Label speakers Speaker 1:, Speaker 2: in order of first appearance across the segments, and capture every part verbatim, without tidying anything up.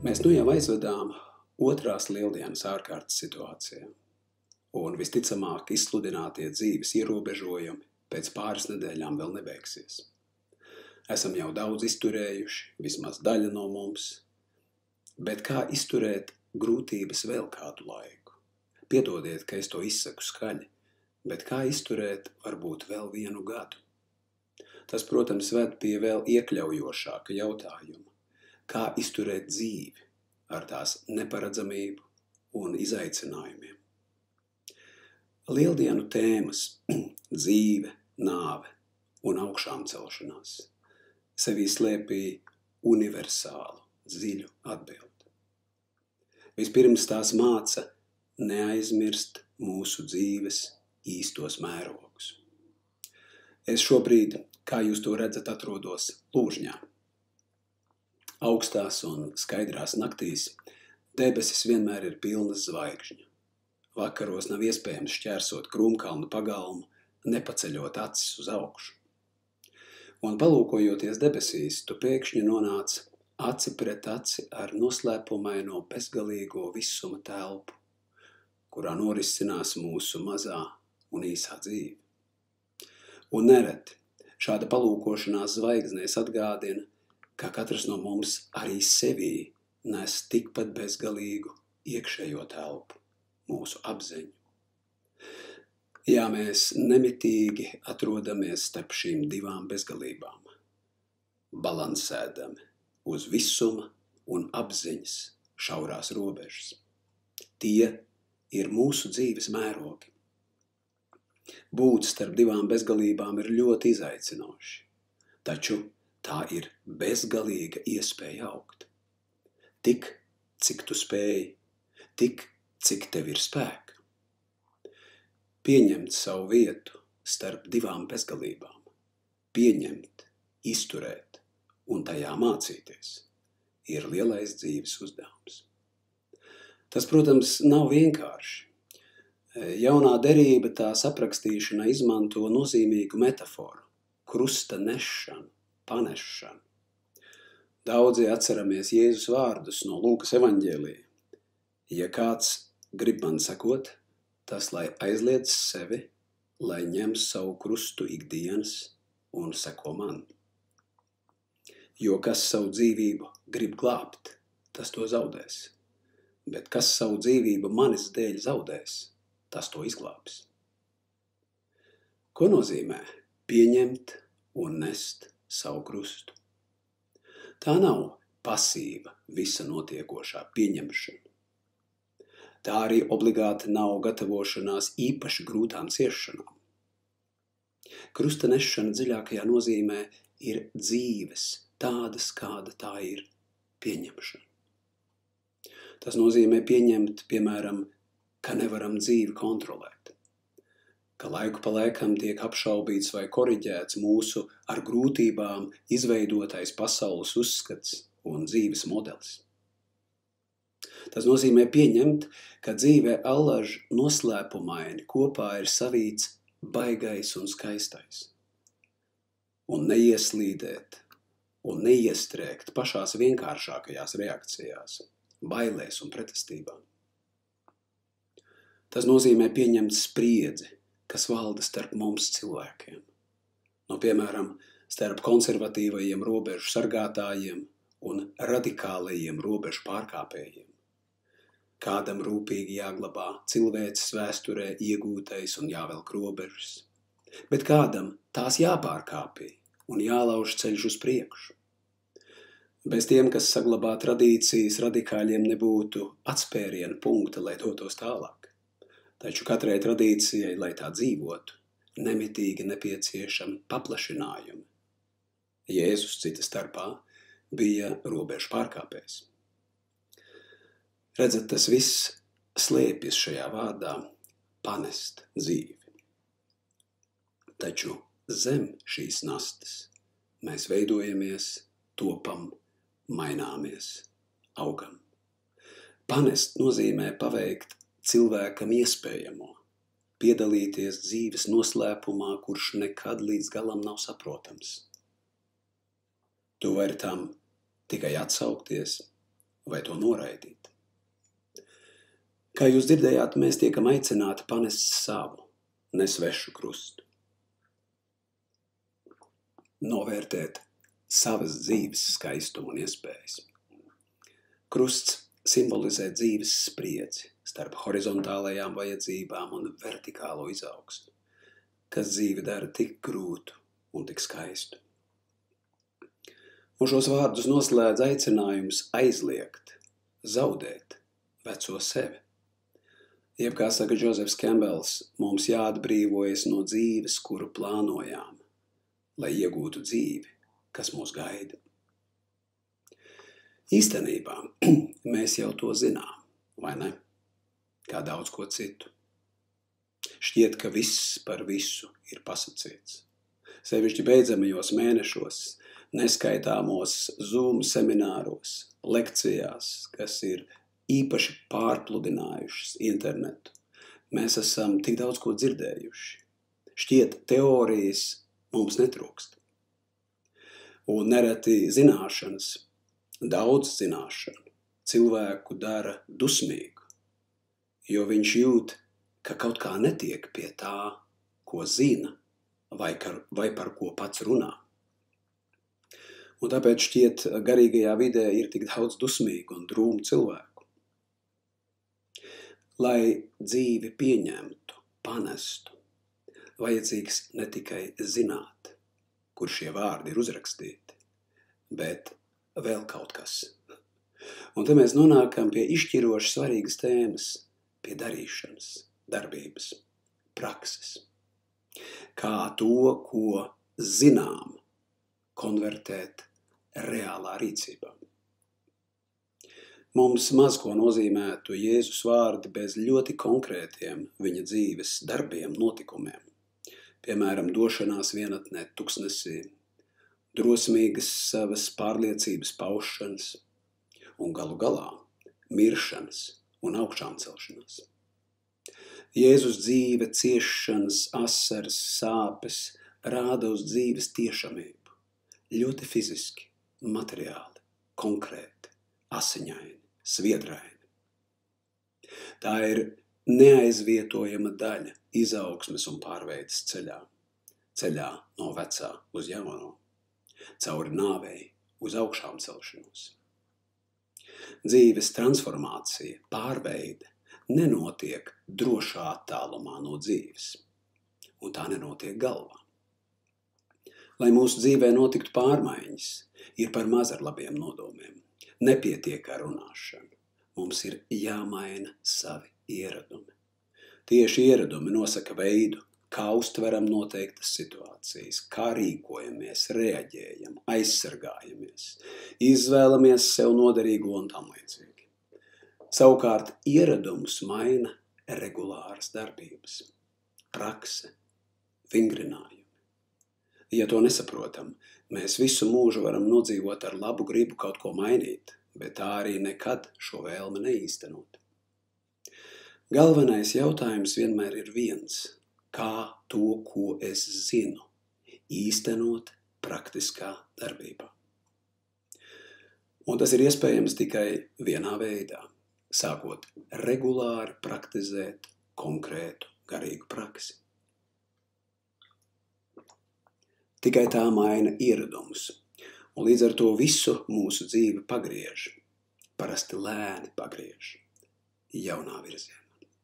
Speaker 1: Mēs nu jau aizvedām otrās lieldienas ārkārtas situācijā, un visticamāk izsludinātie dzīves ierobežojumi pēc pāris nedēļām vēl nebeigsies. Esam jau daudz izturējuši, vismaz daļa no mums, bet kā izturēt grūtības vēl kādu laiku? Piedodiet, ka es to izsaku skaļi, bet kā izturēt varbūt vēl vienu gadu? Tas, protams, ved pie vēl iekļaujošāka jautājuma. Kā izturēt dzīvi ar tās neparedzamību un izaicinājumiem? Lieldienu tēmas – dzīve, nāve un augšām celšanās – sevī slēpīja universālu, dziļu atbildi. Vispirms tās māca neaizmirst mūsu dzīves īstos mērogus. Es šobrīd, kā jūs to redzat, atrodos Lūžņā. Augstās un skaidrās naktīs debesis vienmēr ir pilnas zvaigžņu. Vakaros nav iespējams šķērsot Krūmkalnu pagalmu, nepaceļot acis uz augšu. Un palūkojoties debesīs, tu pēkšņi nonāc aci pret aci ar noslēpumaino bezgalīgo visuma telpu, kurā norisinās mūsu mazā un īsā dzīve. Un nereti šāda palūkošanās zvaigznēs atgādina, ka katrs no mums arī sevī nes tikpat bezgalīgu iekšējo telpu, mūsu apziņu. Jā, mēs nemitīgi atrodamies starp šīm divām bezgalībām, balansēdami uz visuma un apziņas šaurās robežas. Tie ir mūsu dzīves mērogi. Būt starp divām bezgalībām ir ļoti izaicinoši, taču tā ir bezgalīga iespēja augt. Tik, cik tu spēji, tik, cik tev ir spēka. Pieņemt savu vietu starp divām bezgalībām, pieņemt, izturēt un tajā mācīties, ir lielais dzīves uzdevums. Tas, protams, nav vienkārši. Jaunā derība tās aprakstīšanai izmanto nozīmīgu metaforu – krusta nešanu, panešanu. Daudzi atceramies Jēzus vārdus no Lūkas evaņģēlija. Ja kāds grib man sekot, tas lai aizliedz sevi, lai ņem savu krustu ikdienas un seko man. Jo kas savu dzīvību grib glābt, tas to zaudēs. Bet kas savu dzīvību manis dēļ zaudēs, tas to izglābs. Ko nozīmē pieņemt un nest savu krustu? Tā nav pasīva, visa notiekošā pieņemšana. Tā arī obligāti nav gatavošanās īpaši grūtām ciešanām. Krusta nešana dziļākajā nozīmē ir dzīves, tādas, kāda tā ir, pieņemšana. Tas nozīmē pieņemt, piemēram, ka nevaram dzīvi kontrolēt, ka laiku pa laikam tiek apšaubīts vai koriģēts mūsu ar grūtībām izveidotais pasaules uzskats un dzīves modelis. Tas nozīmē pieņemt, ka dzīvē allaž noslēpumaini kopā ir savīts baigais un skaistais, un neieslīdēt un neiestrēgt pašās vienkāršākajās reakcijās, bailēs un pretestībām. Tas nozīmē pieņemt spriedzi, kas valda starp mums cilvēkiem. No, piemēram, starp konservatīvajiem robežu sargātājiem un radikālajiem robežu pārkāpējiem. Kādam rūpīgi jāglabā cilvēces vēsturē iegūtais un jāvelk robežas, bet kādam tās jāpārkāpj un jālauž ceļš uz priekšu. Bez tiem, kas saglabā tradīcijas, radikāļiem nebūtu atspēriena punkta, lai dotos tālāk. Taču katrai tradīcijai, lai tā dzīvotu, nemitīgi nepieciešami paplašinājumi. Jēzus cita starpā bija robežu pārkāpējs. Redzat, tas viss slēpjas šajā vārdā panest dzīvi. Taču zem šīs nastas mēs veidojamies, topam, maināmies, augam. Panest nozīmē paveikt cilvēkam iespējamo, piedalīties dzīves noslēpumā, kurš nekad līdz galam nav saprotams. Tu vari tam tikai atsaukties vai to noraidīt. Kā jūs dzirdējāt, mēs tiekam aicināti panest savu, ne svešu krustu. Novērtēt savas dzīves skaistumu un iespējas. Krusts simbolizē dzīves spriedzi starp horizontālajām vajadzībām un vertikālo izaugsmu, kas dzīvi dara tik grūtu un tik skaistu. Un šos vārdus noslēdz aicinājums aizliegt, zaudēt veco sevi. Jeb, kā saka Džozefs Kembels, mums jāatbrīvojas no dzīves, kuru plānojām, lai iegūtu dzīvi, kas mūs gaida. Īstenībā mēs jau to zinām, vai ne? Kā daudz ko citu. Šķiet, ka viss par visu ir pasacīts. Sevišķi beidzamajos mēnešos, neskaitāmos Zoom semināros, lekcijās, kas ir īpaši pārpludinājušas internetu. Mēs esam tik daudz ko dzirdējuši. Šķiet, teorijas mums netrūkst. Un nereti zināšanas, daudz zināšanu cilvēku dara dusmīgu, jo viņš jūt, ka kaut kā netiek pie tā, ko zina vai, kar, vai par ko pats runā. Un tāpēc šķiet, garīgajā vidē ir tik daudz dusmīgu un drūmu cilvēku. Lai dzīvi pieņemtu, panestu, vajadzīgs ne tikai zināt, kur šie vārdi ir uzrakstīti, bet vēl kaut kas. Un te mēs nonākam pie izšķiroši svarīgas tēmas, pie darīšanas, darbības, prakses. Kā to, ko zinām, konvertēt reālā rīcībā. Mums maz ko nozīmētu Jēzus vārdi bez ļoti konkrētiem viņa dzīves darbiem, notikumiem. Piemēram, došanās vienatnē tuksnesī, drosmīgas savas pārliecības paušanas un galu galā miršanas un augšām celšanās. Jēzus dzīve, ciešanas, asaras, sāpes rāda uz dzīves tiešamību. Ļoti fiziski, materiāli, konkrēti, asiņaini, sviedraini. Tā ir neaizvietojama daļa izaugsmes un pārveides ceļā. Ceļā no vecā uz jauno, cauri nāvei uz augšām celšanos. Dzīves transformācija, pārveide nenotiek drošā attālumā no dzīves, un tā nenotiek galvā. Lai mūsu dzīvē notiktu pārmaiņas, ir par maz ar labiem nodomiem. Nepietiek ar runāšanu. Mums ir jāmaina savi ieradumi. Tieši ieradumi nosaka veidu, kā uztveram noteiktas situācijas, kā rīkojamies, reaģējam, aizsargājamies, izvēlamies sev noderīgo un tam līdzīgi. Savukārt ieradumus maina regulāras darbības, prakse, vingrinājumi. Ja to nesaprotam, mēs visu mūžu varam nodzīvot ar labu gribu kaut ko mainīt, bet tā arī nekad šo vēlmi neīstenot. Galvenais jautājums vienmēr ir viens. Kā to, ko es zinu, īstenot praktiskā darbībā. Un tas ir iespējams tikai vienā veidā, sākot regulāri praktizēt konkrētu garīgu praksi. Tikai tā maina ieradumus, un līdz ar to visu mūsu dzīvi pagriež, parasti lēni pagriež, jaunā virzienā.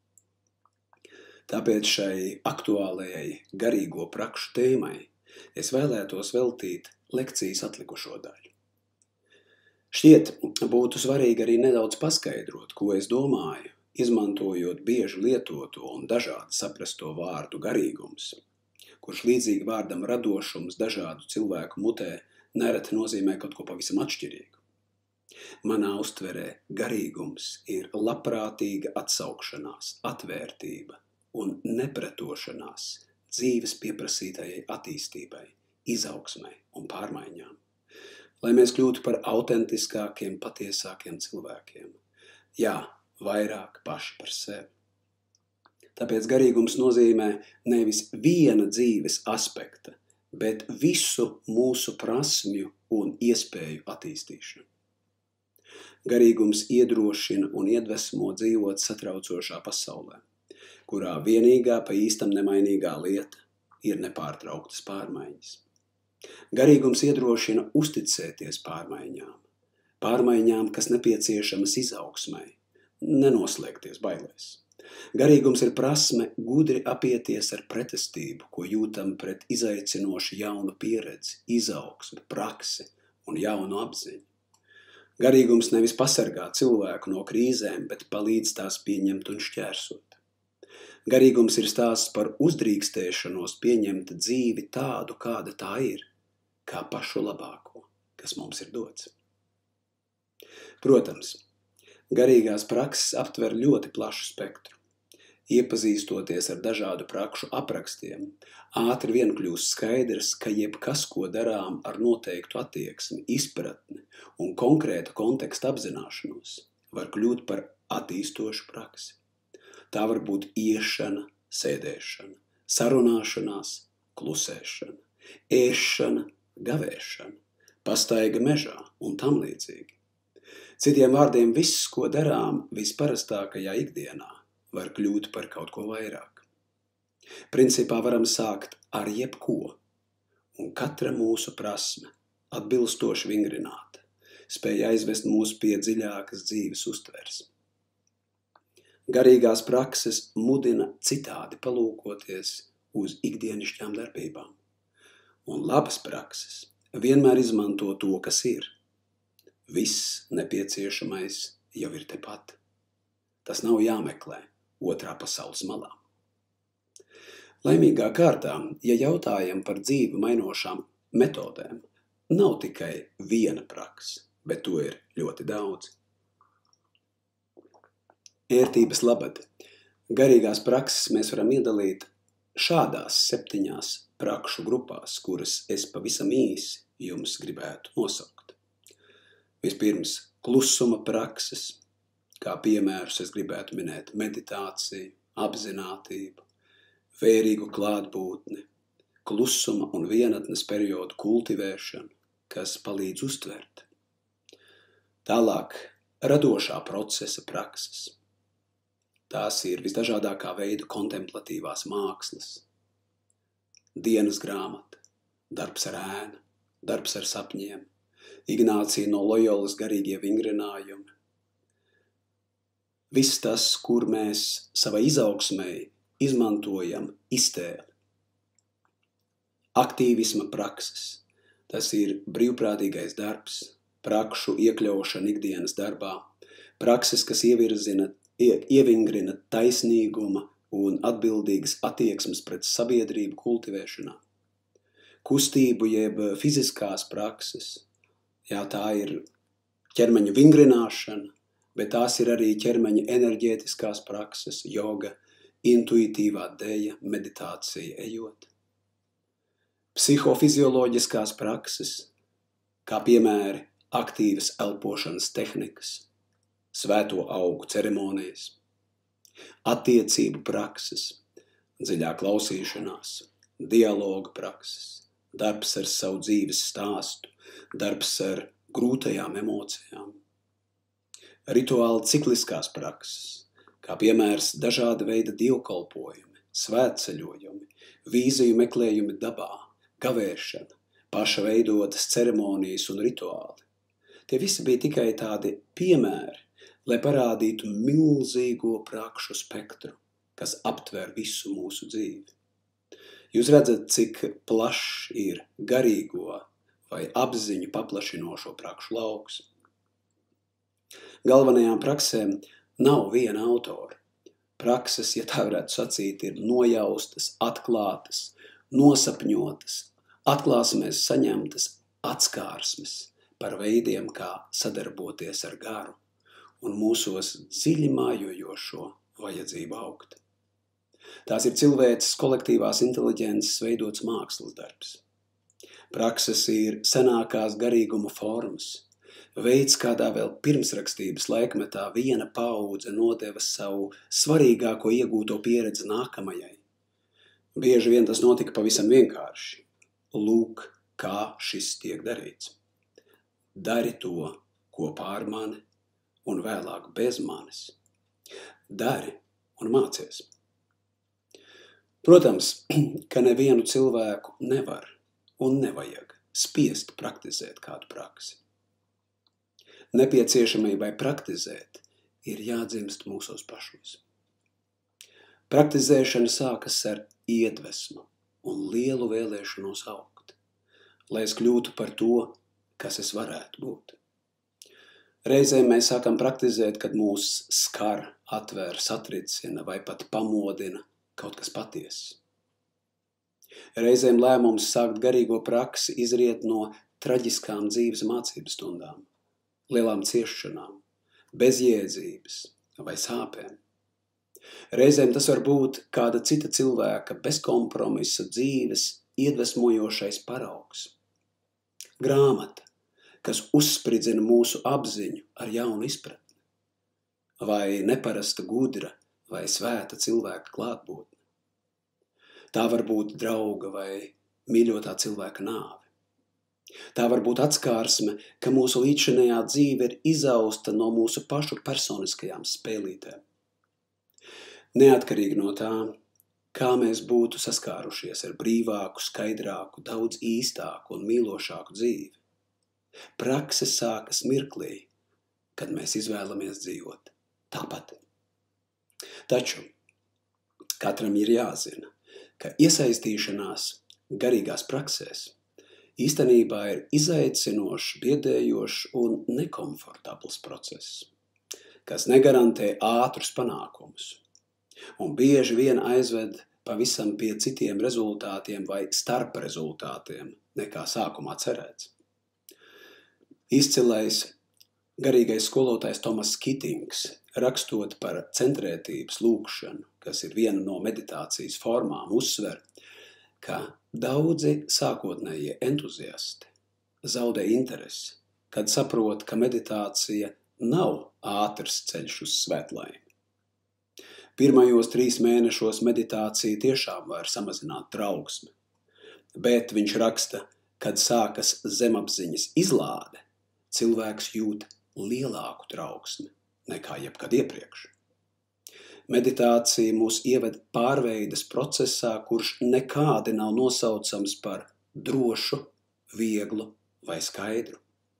Speaker 1: Tāpēc šai aktuālajai garīgo prakšu tēmai es vēlētos veltīt lekcijas atlikušo daļu. Šķiet, būtu svarīgi arī nedaudz paskaidrot, ko es domāju, izmantojot bieži lietoto un dažādi saprasto vārdu garīgums, kurš līdzīgi vārdam radošums dažādu cilvēku mutē nereti nozīmē kaut ko pavisam atšķirīgu. Manā uztverē garīgums ir labprātīga atsaukšanās, atvērtība un nepretošanās dzīves pieprasītajai attīstībai, izaugsmai un pārmaiņām, lai mēs kļūtu par autentiskākiem, patiesākiem cilvēkiem. Jā, vairāk paši par sevi. Tāpēc garīgums nozīmē nevis viena dzīves aspekta, bet visu mūsu prasmju un iespēju attīstīšanu. Garīgums iedrošina un iedvesmo dzīvot satraucošā pasaulē, kurā vienīgā pa īstam nemainīgā lieta ir nepārtrauktas pārmaiņas. Garīgums iedrošina uzticēties pārmaiņām, pārmaiņām, kas nepieciešamas izaugsmai, nenoslēgties bailēs. Garīgums ir prasme gudri apieties ar pretestību, ko jūtam pret izaicinošu jaunu pieredzi, izaugsmi, praksi un jaunu apziņu. Garīgums nevis pasargā cilvēku no krīzēm, bet palīdz tās pieņemt un šķērsot. Garīgums ir stāsts par uzdrīkstēšanos pieņemt dzīvi tādu, kāda tā ir, kā pašu labāko, kas mums ir dots. Protams, garīgās prakses aptver ļoti plašu spektru. Iepazīstoties ar dažādu prakšu aprakstiem, ātri vien kļūst skaidrs, ka jebkas, ko darām ar noteiktu attieksmi, izpratni un konkrēta konteksta apzināšanos, var kļūt par attīstošu praksi. Tā var būt iešana, sēdēšana, sarunāšanās, klusēšana, ēšana, gavēšana, pastaiga mežā un tam līdzīgi. Citiem vārdiem, viss, ko darām visparastākajā ikdienā, var kļūt par kaut ko vairāk. Principā varam sākt ar jebko, un katra mūsu prasme, atbilstoši vingrināta, spēj aizvest mūs pie dziļākas dzīves uztvers. Garīgās prakses mudina citādi palūkoties uz ikdienišķām darbībām, un labas prakses vienmēr izmanto to, kas ir. Viss nepieciešamais jau ir tepat. Tas nav jāmeklē otrā pasaules malā. Laimīgā kārtā, ja jautājam par dzīvi mainošām metodēm, nav tikai viena prakse, bet to ir ļoti daudz. Ērtības labad, garīgās prakses mēs varam iedalīt šādās septiņās prakšu grupās, kuras es pavisam īsi jums gribētu nosaukt. Vispirms klusuma prakses, kā piemērus es gribētu minēt meditāciju, apzinātību, vērīgu klātbūtni, klusuma un vienatnes periodu kultivēšanu, kas palīdz uztvert. Tālāk radošā procesa prakses. Tās ir visdažādākā veida kontemplatīvās mākslas, dienas grāmata, darbs ar ēnu, darbs ar sapņiem, Ignācija no Lojolas garīgie vingrinājumi. Viss tas, kur mēs savai izaugsmei izmantojam iztēli. Aktīvisma prakses. Tas ir brīvprātīgais darbs, prakšu iekļaušana ikdienas darbā, prakses, kas ievirzina, ievingrina taisnīguma un atbildīgas attieksmes pret sabiedrību kultivēšanā. Kustību jeb fiziskās prakses. Jā, tā ir ķermeņa vingrināšana, bet tās ir arī ķermeņa enerģētiskās prakses, joga, intuitīvā dēja, meditācija ejot. Psihofizioloģiskās prakses, kā piemēri aktīvas elpošanas tehnikas, svēto augu ceremonijas, attiecību prakses, dziļā klausīšanās, dialoga prakses, darbs ar savu dzīves stāstu, darbs ar grūtajām emocijām. Rituāli cikliskās prakses, kā piemērs dažāda veida dievkalpojumi, svētceļojumi, vīziju meklējumi dabā, gavēšana, paša veidotas ceremonijas un rituāli. Tie visi bija tikai tādi piemēri, lai parādītu milzīgo prakšu spektru, kas aptver visu mūsu dzīvi. Jūs redzat, cik plašs ir garīgo vai apziņu paplašinošo prakšu lauks. Galvenajām praksēm nav viena autora. Prakses, ja tā varētu sacīt, ir nojaustas, atklātas, nosapņotas, atklāsmēs saņemtas atskārsmes par veidiem, kā sadarboties ar garu un mūsos dziļi mājojošo vajadzību augt. Tās ir cilvēces kolektīvās inteliģences veidots mākslas darbs. Prakses ir senākās garīguma formas, veids, kādā vēl pirmsrakstības laikmetā viena paudze nodeva savu svarīgāko iegūto pieredzi nākamajai. Bieži vien tas notika pavisam vienkārši. Lūk, kā šis tiek darīts. Dari to kopā ar mani un vēlāk bez manis. Dari un mācies. Protams, ka nevienu cilvēku nevar un nevajag spiest praktizēt kādu praksi. Nepieciešamībai praktizēt ir jādzimst mūsos pašos. Praktizēšana sākas ar iedvesmu un lielu vēlēšanos augt, lai es kļūtu par to, kas es varētu būt. Reizēm mēs sākam praktizēt, kad mūs skar, atver, satricina vai pat pamodina kaut kas patiess. Reizēm lēmums sākt garīgo praksi izriet no traģiskām dzīves mācības stundām, lielām ciešanām, bezjēdzības vai sāpēm. Reizēm tas var būt kāda cita cilvēka bezkompromisa dzīves iedvesmojošais paraugs. Grāmata, kas uzspridzina mūsu apziņu ar jaunu izpratni, vai neparasta gudra vai svēta cilvēka klātbūtne. Tā var būt drauga vai mīļotā cilvēka nāve. Tā var būt atskārsme, ka mūsu līdzinējā dzīve ir izausta no mūsu pašu personiskajām spēlītēm. Neatkarīgi no tā, kā mēs būtu saskārušies ar brīvāku, skaidrāku, daudz īstāku un mīlošāku dzīvi. Prakse sākas mirklī, kad mēs izvēlamies dzīvot tāpat. Taču katram ir jāzina, ka iesaistīšanās garīgās praksēs īstenībā ir izaicinošs, biedējošs un nekomfortabls process, kas negarantē ātrus panākumus un bieži vien aizved pavisam pie citiem rezultātiem vai starp rezultātiem, nekā sākumā cerēts. Izcilais garīgais skolotājs Tomas Kitings, rakstot par centrētības lūgšanu, kas ir viena no meditācijas formām, uzsver, ka daudzi sākotnējie entuziasti zaudē interesi, kad saprot, ka meditācija nav ātrs ceļš uz svētlaimi. Pirmajos trīs mēnešos meditācija tiešām var samazināt trauksmi, bet viņš raksta, kad sākas zemapziņas izlāde, cilvēks jūt lielāku trauksmi nekā jebkad iepriekš. Meditācija mūs ieved pārveides procesā, kurš nekādi nav nosaucams par drošu, vieglu vai skaidru.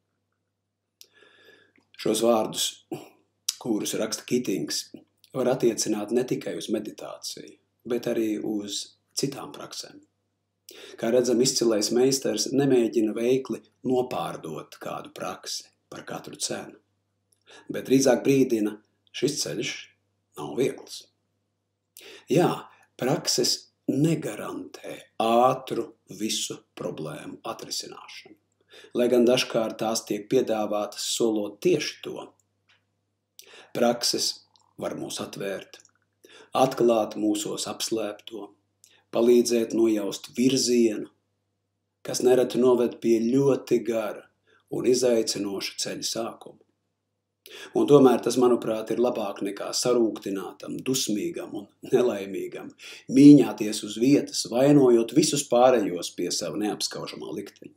Speaker 1: Šos vārdus, kurus raksta Kitings, var attiecināt ne tikai uz meditāciju, bet arī uz citām praksēm. Kā redzam, izcilais meistars nemēģina veikli nopārdot kādu praksi par katru cenu, bet drīzāk brīdina, šis ceļš nav viegls. Jā, prakses negarantē ātru visu problēmu atrisināšanu, lai gan dažkārt tās tiek piedāvātas solot tieši to. Prakses var mūs atvērt, atklāt mūsos apslēpto, palīdzēt nojaust virzienu, kas nereti noved pie ļoti gara un izaicinoša ceļa sākuma. Un tomēr tas, manuprāt, ir labāk nekā sarūktinātam, dusmīgam un nelaimīgam, mīņāties uz vietas, vainojot visus pārējos pie sava neapskaužamā likteņa.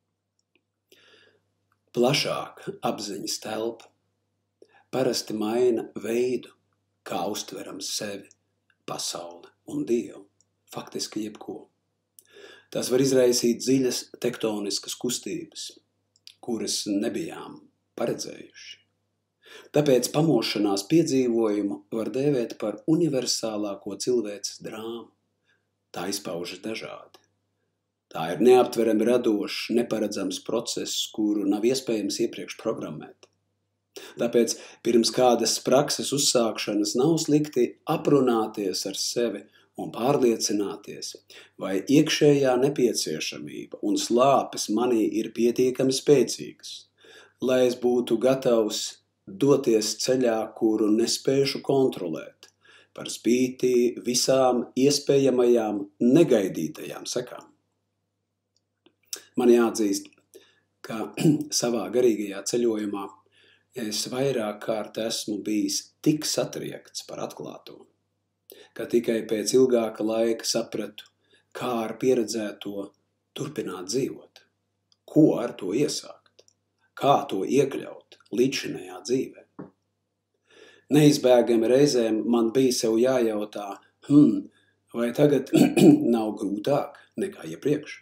Speaker 1: Plašāk apziņas telpa parasti maina veidu, kā uztveram sevi, pasauli un Dievu, faktiski jebko. Tas var izraisīt dziļas tektoniskas kustības, kuras nebijām paredzējuši. Tāpēc pamošanās piedzīvojumu var dēvēt par universālāko cilvēces drāmu. Tā izpaužas dažādi. Tā ir neaptverami radošs, neparedzams process, kuru nav iespējams iepriekš programmēt. Tāpēc pirms kādas prakses uzsākšanas nav slikti aprunāties ar sevi un pārliecināties, vai iekšējā nepieciešamība un slāpes manī ir pietiekami spēcīgas, lai es būtu gatavs doties ceļā, kuru nespēšu kontrolēt, par spīti visām iespējamajām negaidītajām sekām. Man jāatzīst, ka savā garīgajā ceļojumā es vairāk kārt esmu bijis tik satriekts par atklāto, ka tikai pēc ilgāka laika sapratu, kā ar pieredzēto turpināt dzīvot, ko ar to iesākt, kā to iekļaut līdzinējā dzīvē. Neizbēgami reizēm man bija sev jājautā, hmm, vai tagad nav grūtāk nekā iepriekš?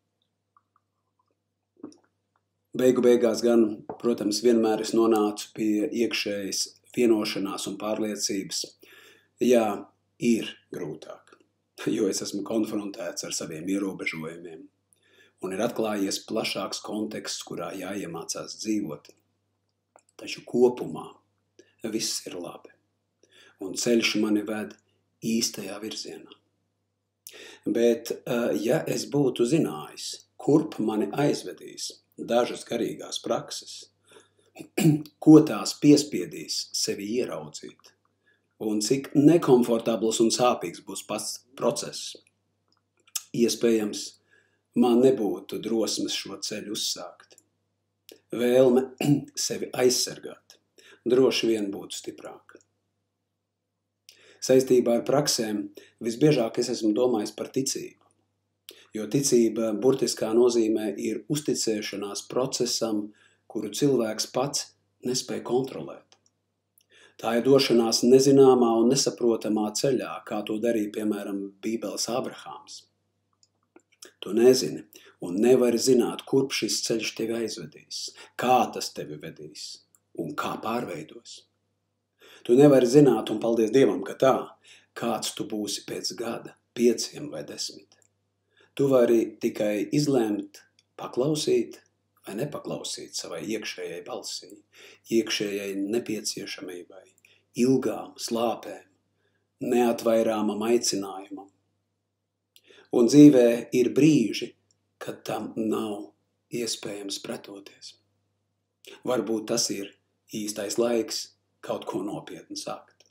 Speaker 1: Beigu beigās gan, protams, vienmēr es nonācu pie iekšējas vienošanās un pārliecības. Jā, ir grūtāk, jo es esmu konfrontēts ar saviem ierobežojumiem un ir atklājies plašāks konteksts, kurā jāiemācās dzīvot. Taču kopumā viss ir labi, un ceļš mani ved īstajā virzienā. Bet, ja es būtu zinājis, kurp mani aizvedīs dažas garīgās prakses, ko tās piespiedīs sevi ieraudzīt, un cik nekomfortabls un sāpīgs būs pats process, iespējams, man nebūtu drosmes šo ceļu uzsākt. Vēlme sevi aizsargāt droši vien būtu stiprāka. Saistībā ar praksēm visbiežāk es esmu domājis par ticību, jo ticība burtiskā nozīmē ir uzticēšanās procesam, kuru cilvēks pats nespēj kontrolēt. Tā ir došanās nezināmā un nesaprotamā ceļā, kā to darīja, piemēram, Bībeles Ābrahāms. Tu nezini un nevari zināt, kurp šis ceļš tevi aizvedīs, kā tas tevi vedīs un kā pārveidos. Tu nevari zināt, un paldies Dievam, ka tā, kāds tu būsi pēc gada, pieciem vai desmit. Tu vari tikai izlemt, paklausīt vai nepaklausīt savai iekšējai balsī, iekšējai nepieciešamībai, ilgām slāpēm, neatvairāmam aicinājumam. Un dzīvē ir brīži, kad tam nav iespējams pretoties. Varbūt tas ir īstais laiks kaut ko nopietni sākt.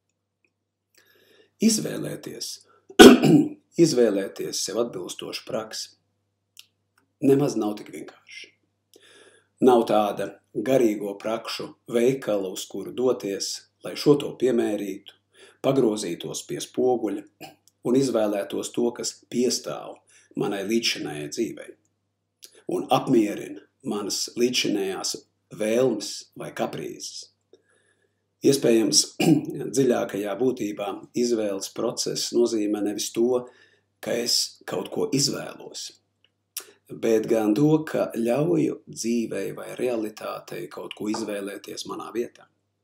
Speaker 1: Izvēlēties, izvēlēties sev atbilstošu praksi nemaz nav tik vienkārši. Nav tāda garīgo prakšu veikala, uz kuru doties, lai šo to piemērītu, pagrozītos pie spoguļa un izvēlētos to, kas piestāv manai līdzšinējai dzīvei un apmierina manas līdzšinējās vēlmes vai kaprīzes. Iespējams, dziļākajā būtībā izvēles process nozīmē nevis to, ka es kaut ko izvēlos, bet gan to, ka ļauju dzīvei vai realitātei kaut ko izvēlēties manā vietā.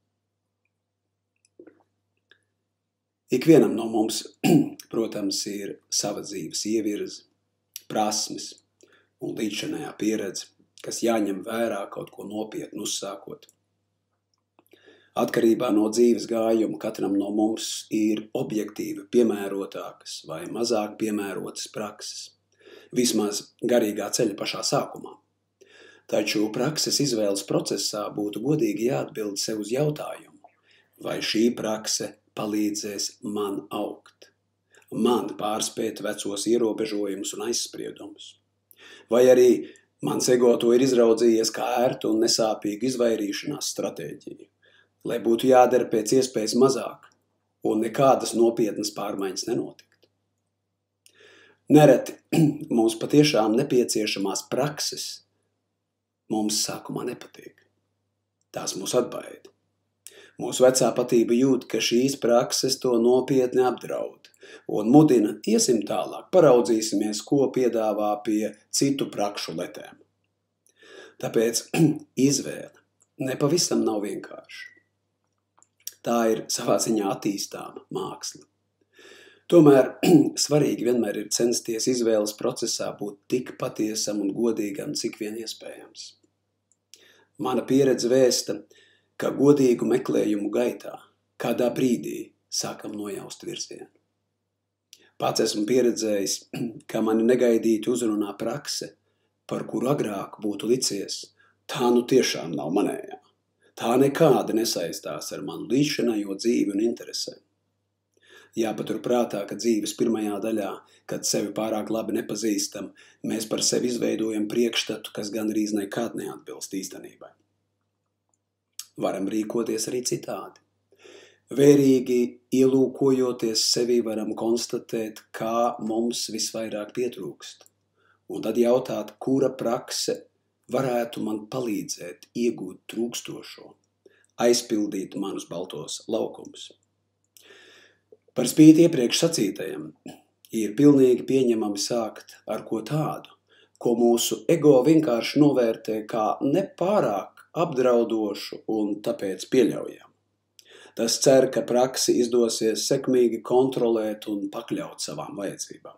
Speaker 1: Ikvienam no mums, protams, ir sava dzīves ievirze, prasmes un līdzšinējā pieredze, kas jāņem vērā kaut ko nopietnu uzsākot. Atkarībā no dzīves gājuma katram no mums ir objektīvi piemērotākas vai mazāk piemērotas prakses, vismaz garīgā ceļa pašā sākumā. Taču prakses izvēles procesā būtu godīgi jāatbild sev uz jautājumu, vai šī prakse palīdzēs man augt, man pārspēt vecos ierobežojumus un aizspriedumus. Vai arī mans ego to ir izraudzījies kā ērtu un nesāpīgu izvairīšanās stratēģiju, lai būtu jādara pēc iespējas mazāk un nekādas nopietnas pārmaiņas nenotikt. Nereti mums patiešām nepieciešamās prakses mums sākumā nepatīk. Tās mūs atbaida. Mūsu vecā patība jūt, ka šīs prakses to nopietni apdraud un mudina iesim tālāk, paraudzīsimies, ko piedāvā pie citu prakšu letēm. Tāpēc izvēle nepavisam nav vienkārša. Tā ir savā ziņā attīstāma māksla. Tomēr svarīgi vienmēr ir censties izvēles procesā būt tik patiesam un godīgam, cik vien iespējams. Mana pieredze vēsta, ka godīgu meklējumu gaitā kādā brīdī sākam nojaust virzienu. Pats esmu pieredzējis, ka mani negaidīti uzrunā prakse, par kuru agrāk būtu licies, tā nu tiešām nav manējā. Tā nekāda nesaistās ar manu līdzšinējo dzīvi un interesēm. Jāpatur prātā, ka dzīves pirmajā daļā, kad sevi pārāk labi nepazīstam, mēs par sevi izveidojam priekšstatu, kas gandrīz nekad neatbilst īstenībai. Varam rīkoties arī citādi. Vērīgi ielūkojoties sevi varam konstatēt, kā mums visvairāk pietrūkst, un tad jautāt, kura prakse varētu man palīdzēt iegūt trūkstošo, aizpildīt manus baltos laukumus. Par spīti iepriekš sacītajam, ir pilnīgi pieņemami sākt ar ko tādu, ko mūsu ego vienkārši novērtē kā nepārāk apdraudošu un tāpēc pieļaujam. Tas cer, ka praksi izdosies sekmīgi kontrolēt un pakļaut savām vajadzībām.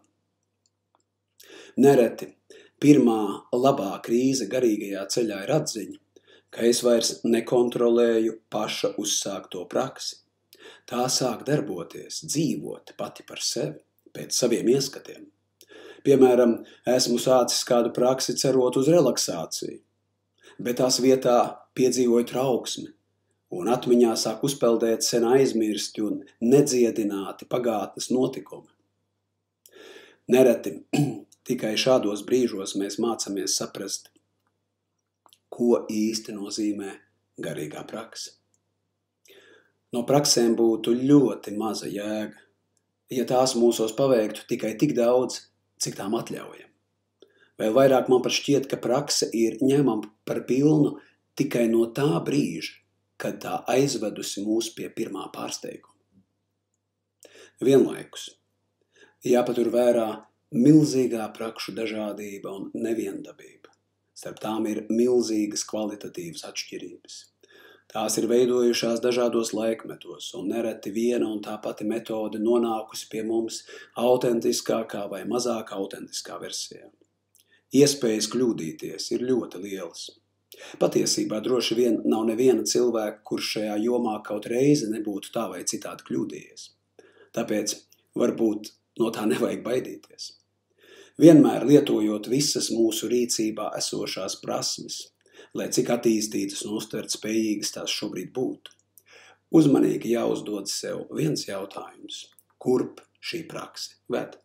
Speaker 1: Nereti pirmā labā krīze garīgajā ceļā ir atziņa, ka es vairs nekontrolēju paša uzsākto praksi. Tā sāk darboties, dzīvot pati par sevi, pēc saviem ieskatiem. Piemēram, esmu sācis kādu praksi cerot uz relaksāciju, bet tās vietā piedzīvoju trauksmi, un atmiņā sāk uzpeldēt sen aizmirsti un nedziedināti pagātnes notikumi. Nereti tikai šādos brīžos mēs mācamies saprast, ko īsti nozīmē garīgā prakse. No praksēm būtu ļoti maza jēga, ja tās mūsos paveiktu tikai tik daudz, cik tām atļaujam. Vēl vairāk man pat šķiet, ka prakse ir ņemama par pilnu tikai no tā brīža, kad tā aizvedusi mūs pie pirmā pārsteiguma. Vienlaikus jāpatur vērā milzīgā prakšu dažādība un neviendabība. Starp tām ir milzīgas kvalitatīvas atšķirības. Tās ir veidojušās dažādos laikmetos, un nereti viena un tā pati metode nonākusi pie mums autentiskākā vai mazāk autentiskā versijā. Iespējas kļūdīties ir ļoti lielas. Patiesībā droši vien nav neviena cilvēka, kurš šajā jomā kaut reizi nebūtu tā vai citādi kļūdījies. Tāpēc varbūt no tā nevajag baidīties. Vienmēr lietojot visas mūsu rīcībā esošās prasmes, lai cik attīstītas un uztvert spējīgas tās šobrīd būtu. Uzmanīgi jāuzdod sev viens jautājums, kurp šī prakse ved?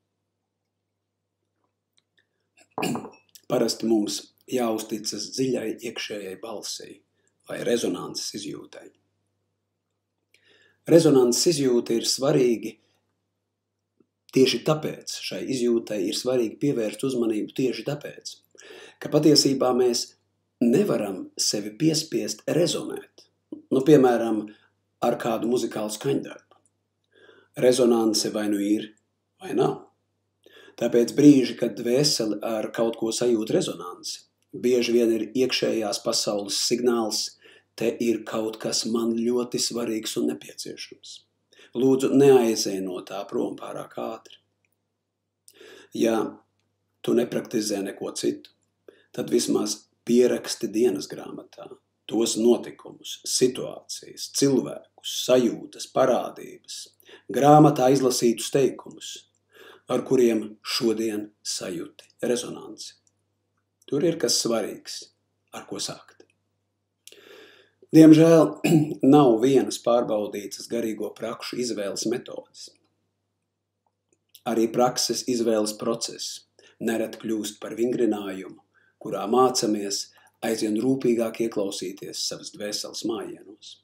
Speaker 1: Parasti mums jāuzticas dziļai iekšējai balsī vai rezonanses izjūtai. Rezonanses izjūta ir svarīgi, tieši tāpēc šai izjūtai ir svarīgi pievērst uzmanību tieši tāpēc, ka patiesībā mēs nevaram sevi piespiest rezonēt, nu, piemēram, ar kādu muzikālu skaņdarbu. Rezonanse vai nu ir, vai nav. Tāpēc brīži, kad dvēseli ar kaut ko sajūt rezonansi, bieži vien ir iekšējās pasaules signāls, te ir kaut kas man ļoti svarīgs un nepieciešams. Lūdzu, neaizej no tā prom pārāk ātri. Ja tu nepraktizē neko citu, tad vismaz pieraksti dienas grāmatā tos notikumus, situācijas, cilvēkus, sajūtas, parādības, grāmatā izlasītus teikumus, ar kuriem šodien sajuti rezonanci. Tur ir kas svarīgs, ar ko sākt. Diemžēl nav vienas pārbaudītas garīgo prakšu izvēles metodes. Arī prakses izvēles process nereti kļūst par vingrinājumu, kurā mācamies aizvien rūpīgāk ieklausīties savas dvēseles mājienos.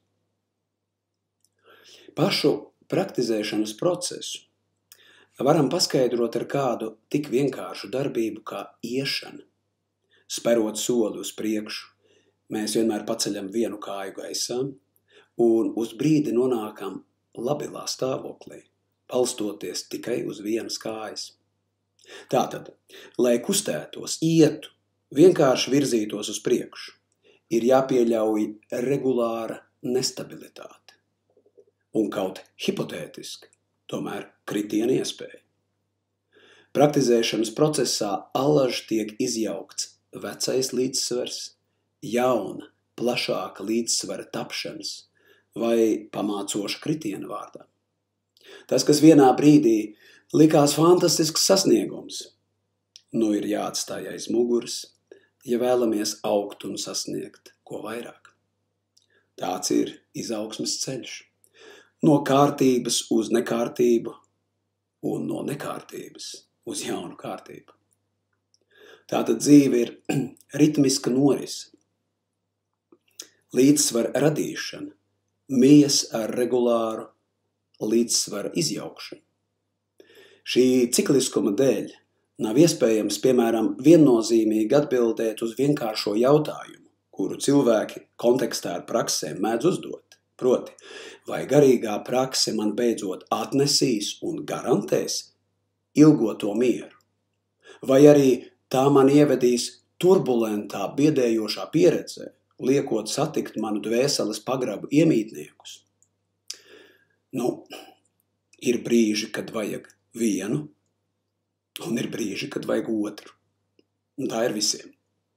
Speaker 1: Pašu praktizēšanas procesu varam paskaidrot ar kādu tik vienkāršu darbību kā iešana. Sperot soli uz priekšu, mēs vienmēr paceļam vienu kāju gaisā un uz brīdi nonākam labilā stāvoklī, balstoties tikai uz vienas kājas. Tātad, lai kustētos, ietu, vienkārši virzītos uz priekšu, ir jāpieļauj regulāra nestabilitāte un kaut hipotētiski, tomēr kritiena iespēja. Praktizēšanas procesā allaž tiek izjaukts vecais līdzsvars, jauna, plašāka līdzsvara tapšanas vai pamācoša kritiena vārdā. Tas, kas vienā brīdī likās fantastisks sasniegums, nu ir jāatstāj aiz muguras, ja vēlamies augt un sasniegt ko vairāk. Tāds ir izaugsmes ceļš. No kārtības uz nekārtību un no nekārtības uz jaunu kārtību. Tātad dzīve ir ritmiska norise, līdzsvara radīšana, mijas ar regulāru līdzsvara izjaukšanu. Šī cikliskuma dēļ Nav iespējams, piemēram, viennozīmīgi atbildēt uz vienkāršo jautājumu, kuru cilvēki kontekstā ar praksēm mēdz uzdot. Proti, vai garīgā prakse man beidzot atnesīs un garantēs ilgoto mieru? Vai arī tā man ievedīs turbulentā, biedējošā pieredzē, liekot satikt manu dvēseles pagrabu iemītniekus? Nu, ir brīži, kad vajag vienu, un ir brīži, kad vajag otru. Un tā ir visiem.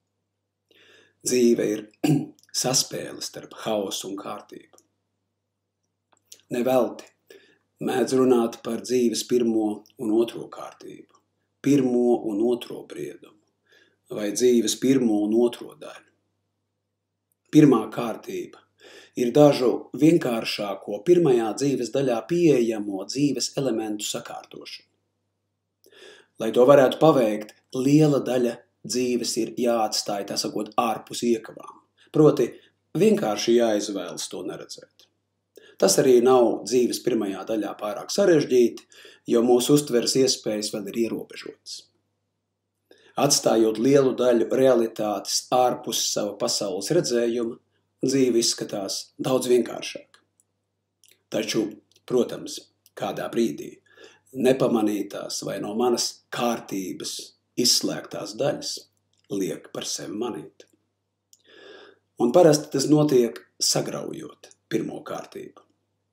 Speaker 1: Dzīve ir saspēle starp haosu un kārtību. Nevelti mēdz runāt par dzīves pirmo un otro kārtību, pirmo un otro briedumu, vai dzīves pirmo un otro daļu. Pirmā kārtība ir dažu vienkāršāko pirmajā dzīves daļā pieejamo dzīves elementu sakārtošana. Lai to varētu paveikt, liela daļa dzīves ir jāatstāj, tā sakot, ārpus iekavām. Proti, vienkārši jāizvēlas to neredzēt. Tas arī nav dzīves pirmajā daļā pārāk sarežģīti, jo mūsu uztveres iespējas vēl ir ierobežotas. Atstājot lielu daļu realitātes ārpus sava pasaules redzējuma, dzīve izskatās daudz vienkāršāk. Taču, protams, kādā brīdī nepamanītās vai no manas kārtības izslēgtās daļas liek par sevi manīt. Un parasti tas notiek sagraujot pirmo kārtību.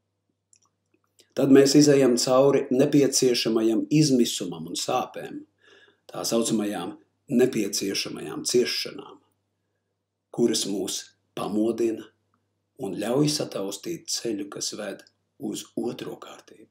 Speaker 1: Tad mēs izejam cauri nepieciešamajam izmisumam un sāpēm, tā saucamajām nepieciešamajām ciešanām, kuras mūs pamodina un ļauj sataustīt ceļu, kas ved uz otro kārtību.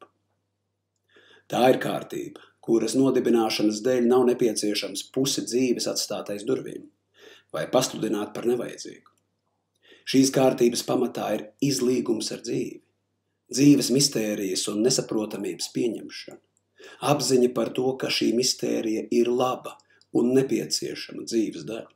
Speaker 1: Tā ir kārtība, kuras nodibināšanas dēļ nav nepieciešams pusi dzīves atstāt aiz durvīm vai pasludināt par nevajadzīgu. Šīs kārtības pamatā ir izlīgums ar dzīvi, dzīves mistērijas un nesaprotamības pieņemšana, apziņa par to, ka šī mistērija ir laba un nepieciešama dzīves daļa.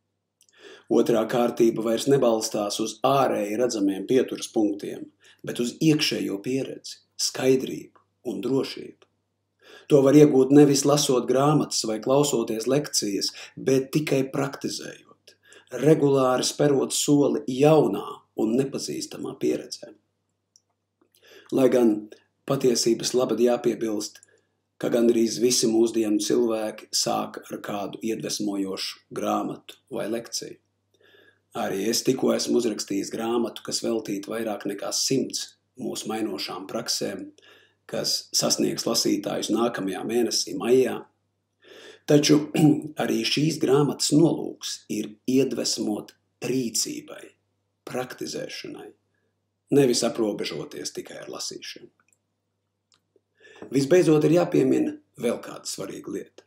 Speaker 1: Otrā kārtība vairs nebalstās uz ārēji redzamiem pieturas punktiem, bet uz iekšējo pieredzi, skaidrību un drošību. To var iegūt nevis lasot grāmatas vai klausoties lekcijas, bet tikai praktizējot, regulāri sperot soli jaunā un nepazīstamā pieredzē. Lai gan patiesības labad jāpiebilst, ka gandrīz visi mūsdienu cilvēki sāk ar kādu iedvesmojošu grāmatu vai lekciju. Arī es tikko esmu uzrakstījis grāmatu, kas veltīta vairāk nekā simts mūsu mainošām praksēm, kas sasniegs lasītājus nākamajā mēnesī maijā. Taču arī šīs grāmatas nolūks ir iedvesmot rīcībai, praktizēšanai, nevis aprobežoties tikai ar lasīšanu. Visbeidzot ir jāpiemina vēl kāda svarīga lieta.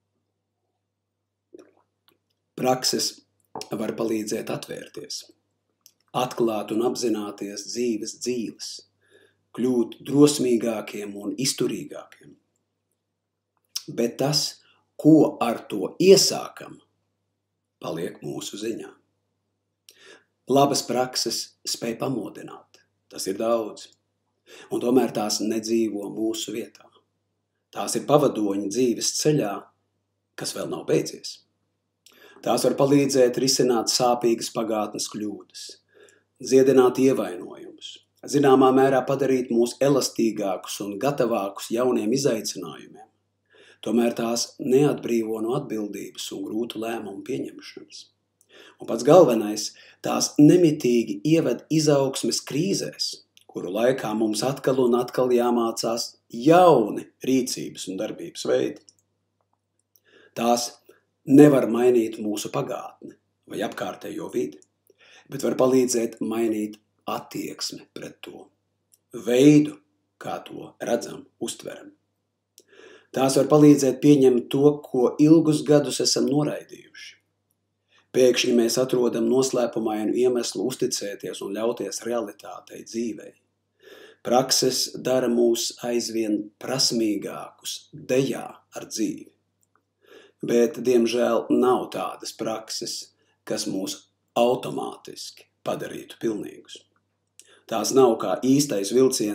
Speaker 1: Prakses var palīdzēt atvērties, atklāt un apzināties dzīves dzīves, kļūt drosmīgākiem un izturīgākiem. Bet tas, ko ar to iesākam, paliek mūsu ziņā. Labas prakses spēj pamodināt, tas ir daudz, un tomēr tās nedzīvo mūsu vietā. Tās ir pavadoņi dzīves ceļā, kas vēl nav beidzies. Tās var palīdzēt risināt sāpīgas pagātnes kļūdas, dziedināt ievainojumus, zināmā mērā padarīt mūs elastīgākus un gatavākus jauniem izaicinājumiem. Tomēr tās neatbrīvo no atbildības un grūtu lēmumu pieņemšanas. Un pats galvenais, tās nemitīgi ieved izaugsmes krīzēs, kuru laikā mums atkal un atkal jāmācās jauni rīcības un darbības veidi. Tās nevar mainīt mūsu pagātni vai apkārtējo vidi, bet var palīdzēt mainīt attieksmi pret to, veidu, kā to redzam, uztveram. Tās var palīdzēt pieņemt to, ko ilgus gadus esam noraidījuši. Pēkšņi mēs atrodam noslēpumainu iemeslu uzticēties un ļauties realitātei dzīvei. Prakses dara mūs aizvien prasmīgākus dejā ar dzīvi. Bet, diemžēl, nav tādas prakses, kas mūs automātiski padarītu pilnīgus. Tās nav kā īstais vilciens,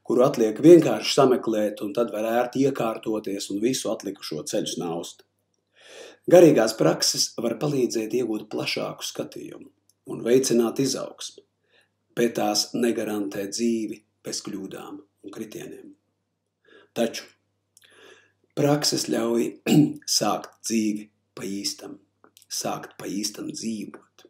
Speaker 1: kuru atliek vienkārši sameklēt un tad var ērti iekārtoties un visu atlikušo ceļu snaust. Garīgās prakses var palīdzēt iegūt plašāku skatījumu un veicināt izaugsmi, bet tās negarantē dzīvi bez kļūdām un kritieniem. Taču prakses ļauj sākt dzīvi pa īstam, sākt pa īstam dzīvot.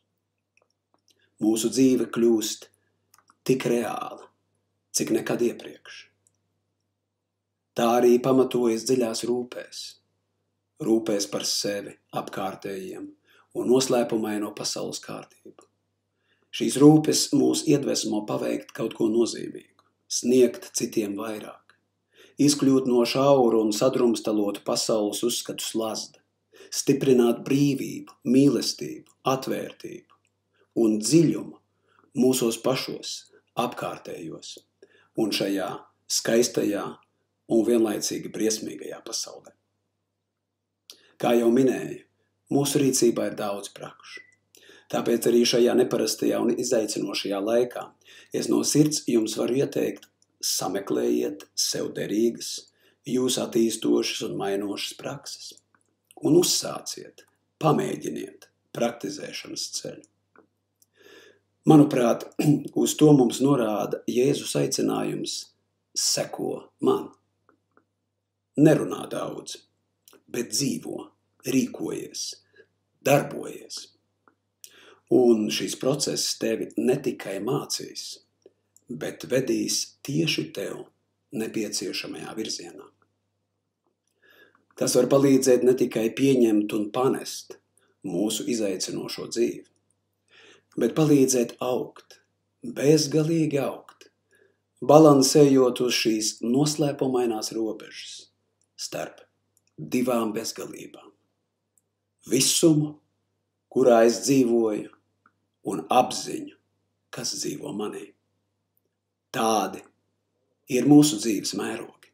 Speaker 1: Mūsu dzīve kļūst tik reāla, cik nekad iepriekš. Tā arī pamatojas dziļās rūpēs, rūpēs par sevi, apkārtējiem un noslēpumaino pasaules kārtību. Šīs rūpes mūs iedvesmo paveikt kaut ko nozīmīgu, sniegt citiem vairāk, izkļūt no šauru un sadrumstalotu pasaules uzskatu slazda, stiprināt brīvību, mīlestību, atvērtību un dziļumu mūsos pašos, apkārtējos un šajā skaistajā un vienlaicīgi briesmīgajā pasaulē. Kā jau minēju, mūsu rīcībā ir daudz prakšu. Tāpēc arī šajā neparastajā un izaicinošajā laikā es no sirds jums varu ieteikt, sameklējiet sev derīgas, jūs attīstošas un mainošas prakses un uzsāciet, pamēģiniet praktizēšanas ceļu. Manuprāt, uz to mums norāda Jēzus aicinājums seko man. Nerunā daudz, bet dzīvo, rīkojies, darbojies. Un šis process tevi ne tikai mācīs, bet vedīs tieši tev nepieciešamajā virzienā. Tas var palīdzēt ne tikai pieņemt un panest mūsu izaicinošo dzīvi, bet palīdzēt augt, bezgalīgi augt, balansējot uz šīs noslēpumainās robežas starp divām bezgalībām. Visumu, kurā es dzīvoju, un apziņu, kas dzīvo manī. Tādi ir mūsu dzīves mērogi.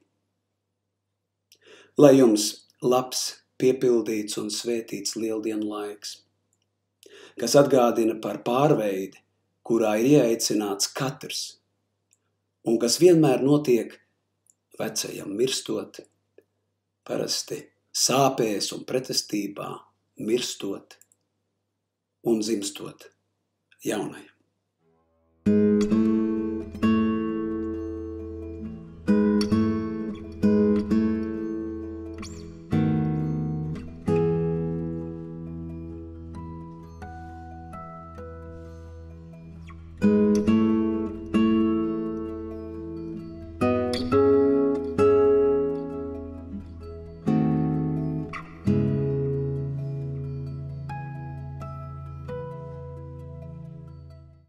Speaker 1: Lai jums labs, piepildīts un svētīts lieldienu laiks, kas atgādina par pārveidi, kurā ir ieaicināts katrs, un kas vienmēr notiek vecajam mirstot, parasti sāpēs un pretestībā, mirstot un dzimstot jaunajam.